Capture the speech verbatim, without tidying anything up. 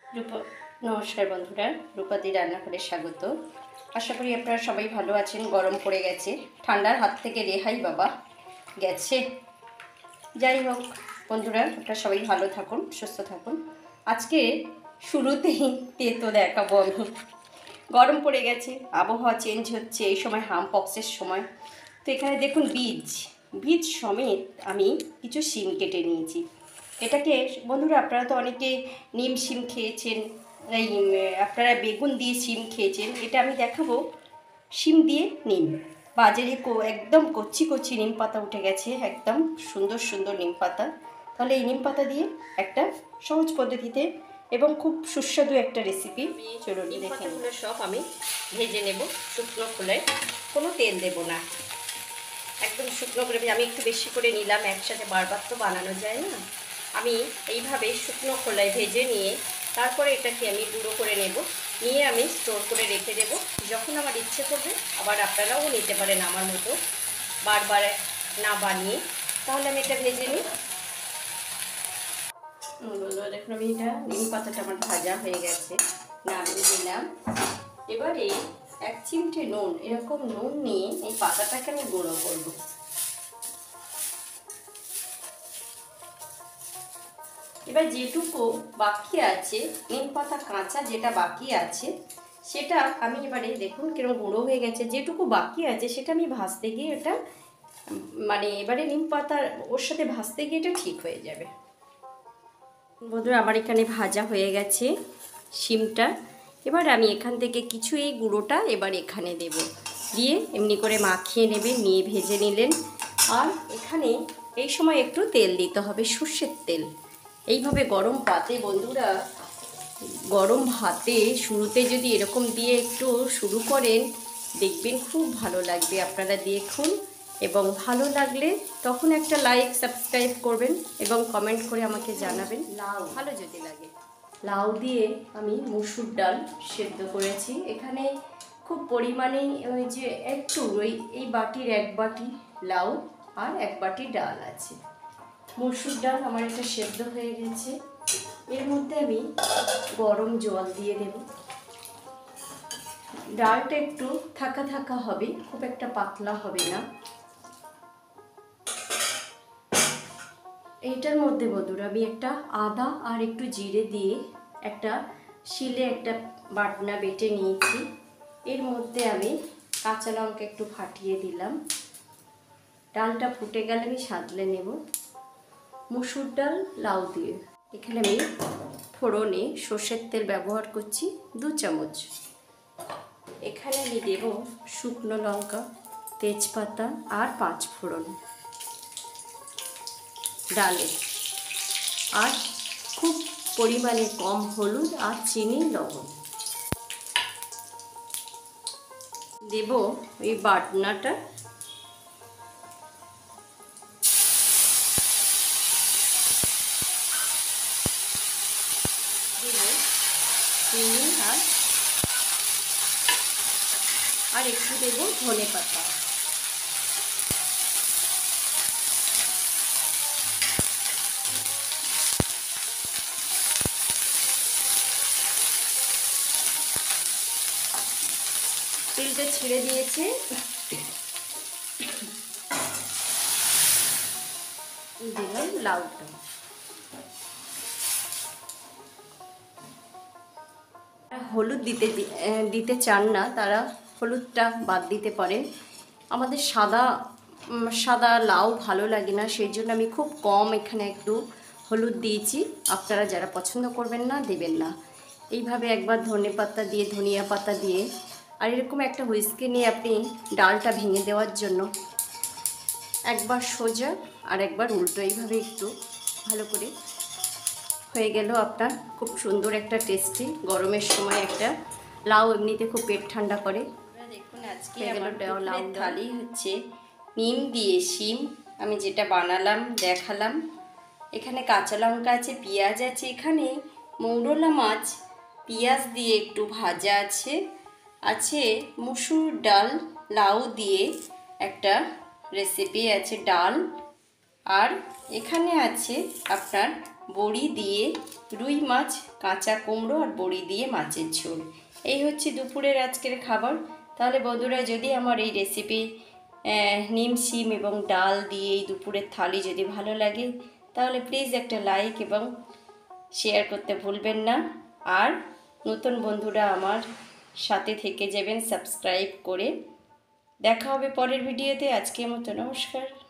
রূপা নমস্কার বন্ধুরা, রূপাদি রান্নাঘরে স্বাগত। আশা করি আপনারা সবাই ভালো আছেন। গরম পড়ে গেছে, ঠান্ডার হাত থেকে রেহাই বাবা গেছে। যাই হোক বন্ধুরা, আপনারা সবাই ভালো থাকুন, সুস্থ থাকুন। আজকে শুরুতেই তেতো দেখাবো আমি। গরম পড়ে গেছে, আবহাওয়া চেঞ্জ হচ্ছে, এই সময় হাম পক্সের সময়। তো এখানে দেখুন বীজ বীজ সমেত আমি কিছু শিম কেটে নিয়েছি। এটাকে বন্ধুরা, আপনারা তো অনেকে নিম শিম খেয়েছেন, এই আপনারা বেগুন দিয়ে শিম খেয়েছেন। এটা আমি দেখাবো শিম দিয়ে নিম। বাজারে একদম কচি কচি নিম পাতা উঠে গেছে, একদম সুন্দর সুন্দর নিম পাতা। তাহলে এই নিম পাতা দিয়ে একটা সহজ পদ্ধতিতে এবং খুব সুস্বাদু একটা রেসিপি। চলুন নিম পাতাগুলো সব আমি ভেজে নেব শুকনো খোলায়, কোনো তেল দেব না, একদম শুকনো করে। আমি একটু বেশি করে নিলাম, একসাথে বারবার তো বানানো যায় না। আমি এইভাবে শুকনো খোলায় ভেজে নিয়ে তারপরে এটাকে আমি গুঁড়ো করে নেব, নিয়ে আমি স্টোর করে রেখে দেব। যখন আমার ইচ্ছে করবে আবার আপনারাও নিতে পারেন আমার মতো, বারবার না বানিয়ে। তাহলে আমি এটা ভেজে নিই। দেখুন আমি এটা নিম পাতাটা আমার ভাজা হয়ে গেছে, নামিয়ে দিলাম। এবারে এক চিমটে নুন, এরকম নুন নিয়ে এই পাতাটাকে আমি গুঁড়ো করব। এবার যেটুকু বাকি আছে, নিম পাতা কাঁচা যেটা বাকি আছে সেটা আমি এবারে দেখুন কিরকম গুঁড়ো হয়ে গেছে। যেটুকু বাকি আছে সেটা আমি ভাজতে গিয়ে এটা মানে এবারে নিম পাতা ওর সাথে ভাজতে গিয়ে এটা ঠিক হয়ে যাবে। বন্ধুরা, আমার এখানে ভাজা হয়ে গেছে শিমটা। এবার আমি এখান থেকে কিছু এই গুঁড়োটা এবার এখানে দেব, দিয়ে এমনি করে মাখিয়ে নেবেন, নিয়ে ভেজে নিলেন। আর এখানে এই সময় একটু তেল দিতে হবে, সর্ষের তেল। এইভাবে গরম পাতে বন্ধুরা, গরম ভাতে শুরুতে যদি এরকম দিয়ে একটু শুরু করেন, দেখবেন খুব ভালো লাগবে। আপনারা দেখুন, এবং ভালো লাগলে তখন একটা লাইক সাবস্ক্রাইব করবেন এবং কমেন্ট করে আমাকে জানাবেন লাউ ভালো যদি লাগে। লাউ দিয়ে আমি মসুর ডাল সেদ্ধ করেছি। এখানে খুব পরিমাণে ওই যে একটু ওই এই বাটির এক বাটি লাউ আর এক বাটি ডাল আছে। মসুর ডাল আমার এটা সেদ্ধ হয়ে গেছে। এর মধ্যে আমি গরম জল দিয়ে দেব। ডালটা একটু থাকা থাকা হবে, খুব একটা পাতলা হবে না। এইটার মধ্যে বন্ধুরা আমি একটা আদা আর একটু জিরে দিয়ে একটা শিলে একটা বাটনা বেটে নিয়েছি। এর মধ্যে আমি কাঁচা লঙ্কা একটু ফাটিয়ে দিলাম। ডালটা ফুটে গেলে আমি সাদলে নেব। মসুর ডাল লাউ দিয়ে এখানে আমি ফোড়নে সর্ষের তেল ব্যবহার করছি দু চামচ। এখানে আমি দেব শুকনো লঙ্কা, তেজপাতা আর পাঁচ ফোড়ন ডালে, আর খুব পরিমাণে কম হলুদ আর চিনি লবণ দেব। এই বাটনাটা দেব চিনি আর আর একটু দেব ধনে পাতা। তেলটা ছেড়ে দিয়েছে, দিলাম লাউটা। হলুদ দিতে দিতে চান না তারা হলুদটা বাদ দিতে পারেন। আমাদের সাদা সাদা লাউ ভালো লাগে না, সেই জন্য আমি খুব কম এখানে একটু হলুদ দিয়েছি। আপনারা যারা পছন্দ করবেন না দেবেন না। এইভাবে একবার ধনে পাতা দিয়ে, ধনিয়া পাতা দিয়ে, আর এরকম একটা হুইস্কি নিয়ে আপনি ডালটা ভেঙে দেওয়ার জন্য একবার সোজা আর একবার উল্টো, এইভাবে একটু ভালো করে হয়ে গেল আপনার খুব সুন্দর একটা টেস্টি গরমের সময় একটা লাউ। এমনিতে খুব পেট ঠান্ডা করে। দেখুন আজকে আমার লাউ থালি হচ্ছে নিম দিয়ে শিম, আমি যেটা বানালাম দেখালাম। এখানে কাঁচা লঙ্কা আছে, পেঁয়াজ আছে, এখানে মৌরলা মাছ পেঁয়াজ দিয়ে একটু ভাজা আছে, আছে মসুর ডাল লাউ দিয়ে একটা রেসিপি আছে ডাল, আর এখানে আছে আপনার বড়ি দিয়ে রুই মাছ, কাঁচা কুমড়ো আর বড়ি দিয়ে মাছের ঝোল। এই হচ্ছে দুপুরের আজকের খাবার। তাহলে বন্ধুরা, যদি আমার এই রেসিপি নিম শিম এবং ডাল দিয়ে এই দুপুরের থালি যদি ভালো লাগে, তাহলে প্লিজ একটা লাইক এবং শেয়ার করতে ভুলবেন না। আর নতুন বন্ধুরা আমার সাথে থেকে যাবেন সাবস্ক্রাইব করে। দেখা হবে পরের ভিডিওতে। আজকের মতো নমস্কার।